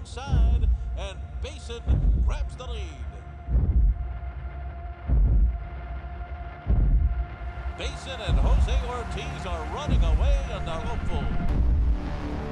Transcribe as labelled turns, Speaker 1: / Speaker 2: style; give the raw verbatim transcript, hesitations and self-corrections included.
Speaker 1: inside, and BASIN grabs the lead. BASIN and Jose Ortiz are running away, and they're hopeful.